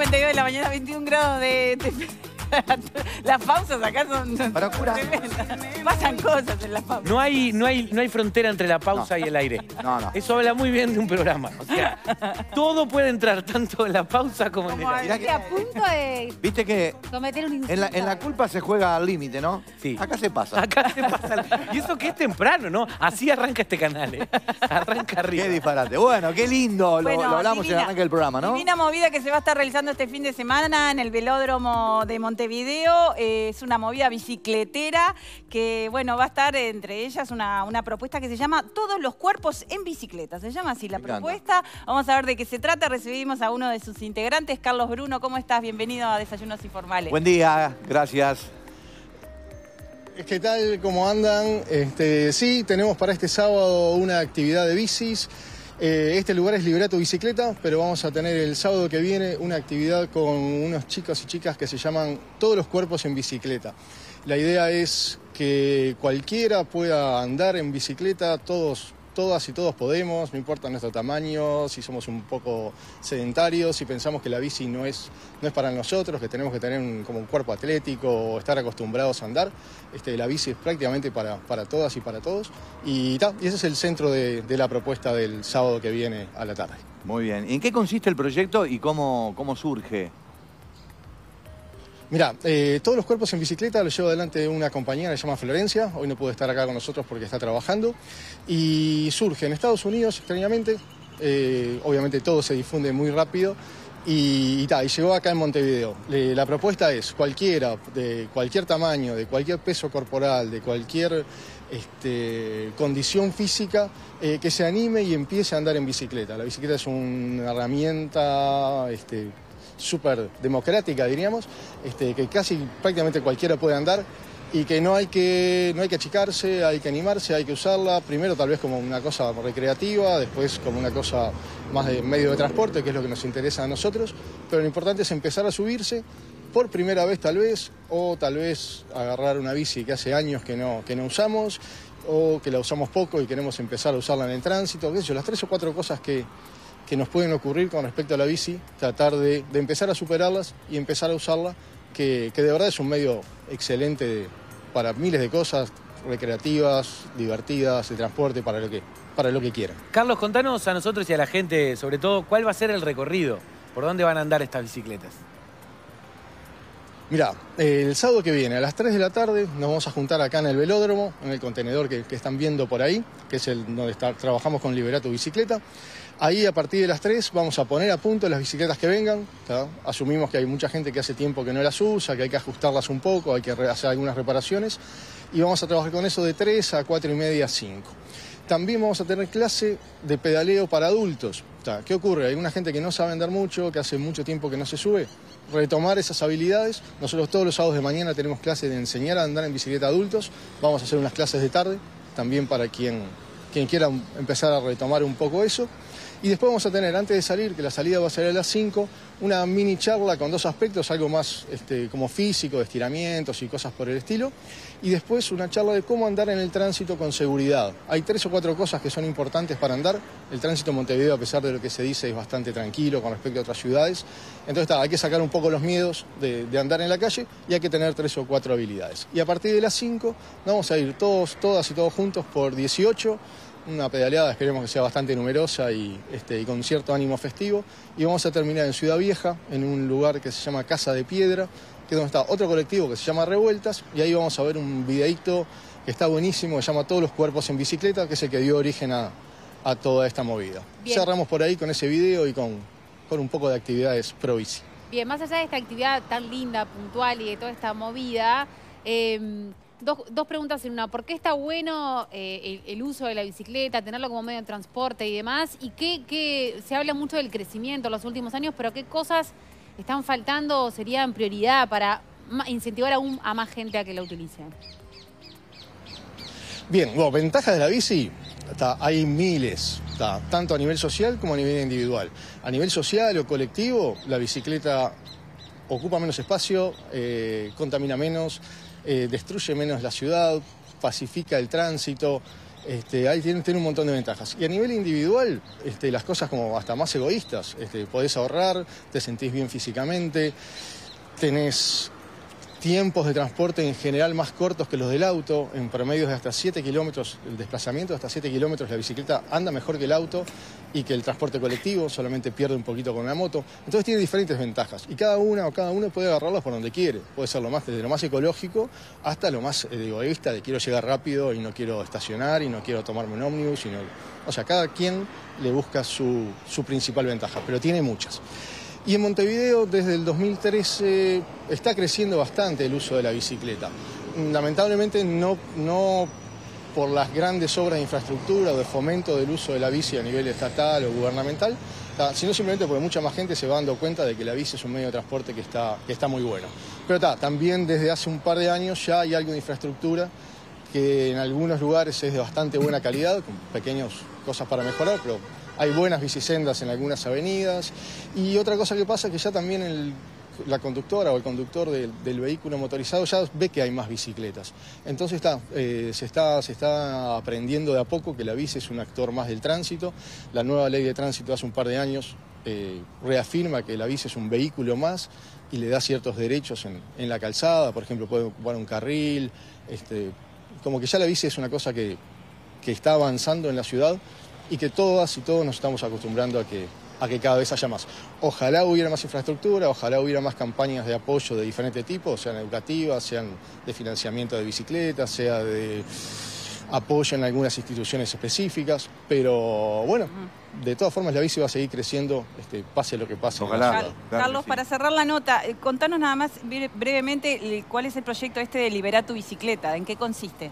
10:52 de la mañana, 21 grados de Las pausas acá son tremendas. Pasan cosas en las pausas. No hay frontera entre la pausa y el aire. No. Eso habla muy bien de un programa. O sea, todo puede entrar, tanto en la pausa como en el aire. Estoy a punto de Viste que cometer un insulto. en la culpa se juega al límite, ¿no? Sí. Acá se pasa. Acá se pasa. Y eso que es temprano, ¿no? Así arranca este canal, ¿eh? Arranca arriba. Qué disparate. Bueno, qué lindo. Bueno, lo hablamos en el arranque del programa, ¿no? Divina movida que se va a estar realizando este fin de semana en el velódromo de Montevideo. Es una movida bicicletera que, bueno, va a estar entre ellas una propuesta que se llama Todos los cuerpos en bicicleta. Se llama así la propuesta. Vamos a ver de qué se trata. Recibimos a uno de sus integrantes, Carlos Bruno. ¿Cómo estás? Bienvenido a Desayunos Informales. Buen día, gracias. ¿Qué tal? ¿Cómo andan? Sí, tenemos para este sábado una actividad de bicis. Este lugar es Liberato Bicicleta, pero vamos a tener el sábado que viene una actividad con unos chicos y chicas que se llaman Todos los cuerpos en bicicleta. La idea es que cualquiera pueda andar en bicicleta, todas y todos podemos, no importa nuestro tamaño, si somos un poco sedentarios, si pensamos que la bici no es para nosotros, que tenemos que tener como un cuerpo atlético o estar acostumbrados a andar. La bici es prácticamente para todas y para todos. Y ese es el centro de la propuesta del sábado que viene a la tarde. Muy bien. ¿En qué consiste el proyecto y cómo surge? Mirá, Todos los cuerpos en bicicleta lo lleva adelante una compañera que se llama Florencia. Hoy no puede estar acá con nosotros porque está trabajando. Y surge en Estados Unidos, extrañamente. Obviamente todo se difunde muy rápido. Y llegó acá en Montevideo. La propuesta es cualquiera, de cualquier tamaño, de cualquier peso corporal, de cualquier condición física, que se anime y empiece a andar en bicicleta. La bicicleta es una herramienta súper democrática, diríamos, que casi prácticamente cualquiera puede andar y que no hay que achicarse, hay que animarse, hay que usarla, primero tal vez como una cosa recreativa, después como una cosa más de medio de transporte, que es lo que nos interesa a nosotros, pero lo importante es empezar a subirse por primera vez tal vez, o tal vez agarrar una bici que hace años que no usamos, o que la usamos poco y queremos empezar a usarla en el tránsito, qué sé yo, las 3 o 4 cosas que nos pueden ocurrir con respecto a la bici, tratar de empezar a superarlas y empezar a usarla, que de verdad es un medio excelente para miles de cosas, recreativas, divertidas, de transporte, para lo que quieran. Carlos, contanos a nosotros y a la gente, sobre todo, ¿cuál va a ser el recorrido? ¿Por dónde van a andar estas bicicletas? Mirá, el sábado que viene a las 3 de la tarde nos vamos a juntar acá en el velódromo, en el contenedor que están viendo por ahí, que es donde trabajamos con Liberato Bicicleta. Ahí a partir de las 3 vamos a poner a punto las bicicletas que vengan. Asumimos que hay mucha gente que hace tiempo que no las usa, que hay que ajustarlas un poco, hay que hacer algunas reparaciones. Y vamos a trabajar con eso de 3 a 4 y media, 5. También vamos a tener clase de pedaleo para adultos. ¿Qué ocurre? Hay una gente que no sabe andar mucho, que hace mucho tiempo que no se sube. Retomar esas habilidades. Nosotros todos los sábados de mañana tenemos clase de enseñar a andar en bicicleta a adultos. Vamos a hacer unas clases de tarde, también para quien quiera empezar a retomar un poco eso. Y después vamos a tener, antes de salir, que la salida va a ser a las 5, una mini charla con 2 aspectos, algo más como físico, de estiramientos y cosas por el estilo. Y después una charla de cómo andar en el tránsito con seguridad. Hay 3 o 4 cosas que son importantes para andar. El tránsito en Montevideo, a pesar de lo que se dice, es bastante tranquilo con respecto a otras ciudades. Entonces hay que sacar un poco los miedos de andar en la calle y hay que tener 3 o 4 habilidades. Y a partir de las 5 vamos a ir todas y todos juntos por 18, una pedaleada, esperemos que sea bastante numerosa y con cierto ánimo festivo. Y vamos a terminar en Ciudad Vieja, en un lugar que se llama Casa de Piedra, que es donde está otro colectivo que se llama Revueltas, y ahí vamos a ver un videíto que está buenísimo, que se llama Todos los cuerpos en bicicleta, que es el que dio origen a toda esta movida. Bien. Cerramos por ahí con ese video y con un poco de actividades pro bici. Bien, más allá de esta actividad tan linda, puntual y de toda esta movida, dos preguntas en una. ¿Por qué está bueno el uso de la bicicleta, tenerlo como medio de transporte y demás? Y que se habla mucho del crecimiento en los últimos años, pero ¿qué cosas están faltando o serían prioridad para incentivar aún a más gente a que la utilice? Bien, bueno, ventajas de la bici, hay miles, tanto a nivel social como a nivel individual. A nivel social o colectivo, la bicicleta ocupa menos espacio, contamina menos, destruye menos la ciudad, pacifica el tránsito, Ahí tiene un montón de ventajas. Y a nivel individual, las cosas como hasta más egoístas. Podés ahorrar, te sentís bien físicamente, tenés tiempos de transporte en general más cortos que los del auto, en promedios de hasta 7 kilómetros, el desplazamiento de hasta 7 kilómetros, la bicicleta anda mejor que el auto y que el transporte colectivo, solamente pierde un poquito con la moto. Entonces tiene diferentes ventajas y cada uno puede agarrarlas por donde quiere. Puede ser desde lo más ecológico hasta lo más egoísta, de quiero llegar rápido y no quiero estacionar y no quiero tomarme un ómnibus. O sea, cada quien le busca su principal ventaja, pero tiene muchas. Y en Montevideo, desde el 2013, está creciendo bastante el uso de la bicicleta. Lamentablemente no por las grandes obras de infraestructura o de fomento del uso de la bici a nivel estatal o gubernamental, sino simplemente porque mucha más gente se va dando cuenta de que la bici es un medio de transporte que está muy bueno. Pero también desde hace un par de años ya hay algo de infraestructura que en algunos lugares es de bastante buena calidad, con pequeñas cosas para mejorar, pero hay buenas bicisendas en algunas avenidas. Y otra cosa que pasa es que ya también la conductora o el conductor del vehículo motorizado ya ve que hay más bicicletas. Entonces se está aprendiendo de a poco que la bici es un actor más del tránsito. La nueva ley de tránsito hace un par de años reafirma que la bici es un vehículo más y le da ciertos derechos en la calzada. Por ejemplo, puede ocupar un carril. Como que ya la bici es una cosa que está avanzando en la ciudad y que todas y todos nos estamos acostumbrando a que cada vez haya más. Ojalá hubiera más infraestructura, ojalá hubiera más campañas de apoyo de diferente tipo, sean educativas, sean de financiamiento de bicicletas, sea de apoyo en algunas instituciones específicas, pero bueno, de todas formas la bici va a seguir creciendo, pase lo que pase. Ojalá. Carlos, para cerrar la nota, contanos nada más brevemente cuál es el proyecto de Liberá tu Bicicleta, ¿en qué consiste?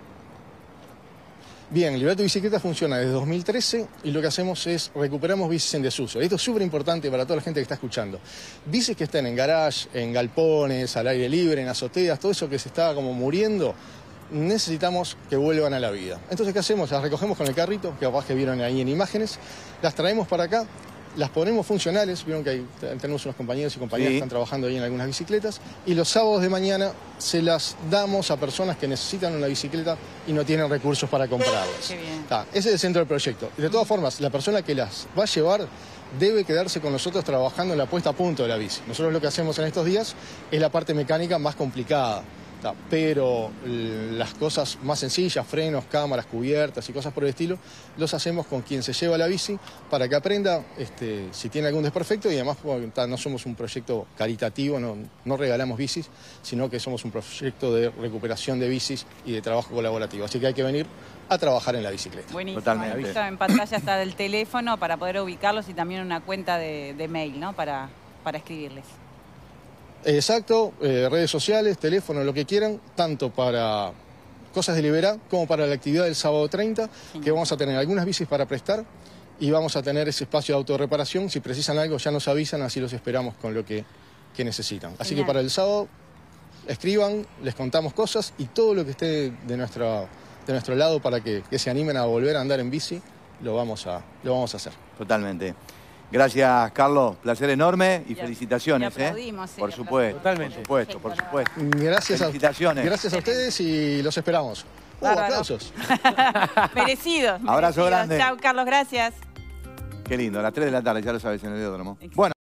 Bien, Liberá tu Bicicleta funciona desde 2013 y lo que hacemos es recuperamos bicis en desuso. Esto es súper importante para toda la gente que está escuchando. Bicis que estén en garage, en galpones, al aire libre, en azoteas, todo eso que se está como muriendo, necesitamos que vuelvan a la vida. Entonces, ¿qué hacemos? Las recogemos con el carrito, que capaz que vieron ahí en imágenes, las traemos para acá, las ponemos funcionales, vieron que tenemos unos compañeros y compañeras que están trabajando ahí en algunas bicicletas, y los sábados de mañana se las damos a personas que necesitan una bicicleta y no tienen recursos para comprarlas. Qué bien. Ese es el centro del proyecto. De todas formas, la persona que las va a llevar debe quedarse con nosotros trabajando en la puesta a punto de la bici. Nosotros lo que hacemos en estos días es la parte mecánica más complicada. Pero las cosas más sencillas, frenos, cámaras, cubiertas y cosas por el estilo, los hacemos con quien se lleva la bici para que aprenda si tiene algún desperfecto y además no somos un proyecto caritativo, no regalamos bicis, sino que somos un proyecto de recuperación de bicis y de trabajo colaborativo. Así que hay que venir a trabajar en la bicicleta. Buenísimo. Totalmente. Visto en pantalla está del teléfono para poder ubicarlos y también una cuenta de mail, ¿no? Para escribirles. Exacto, redes sociales, teléfono, lo que quieran, tanto para cosas de Liberá como para la actividad del sábado 30, que vamos a tener algunas bicis para prestar y vamos a tener ese espacio de autorreparación. Si precisan algo ya nos avisan, así los esperamos con lo que necesitan. Así que para el sábado escriban, les contamos cosas y todo lo que esté de nuestro lado para que se animen a volver a andar en bici, lo vamos a hacer. Totalmente. Gracias, Carlos. Placer enorme y felicitaciones. Y aplaudimos, Por supuesto. Totalmente. Por supuesto. Gracias Felicitaciones. a ustedes y los esperamos. Bárbaro. Aplausos. Merecidos. Abrazo grande. Chao, Carlos, gracias. Qué lindo. A las 3 de la tarde, ya lo sabes, en el Velódromo. Bueno.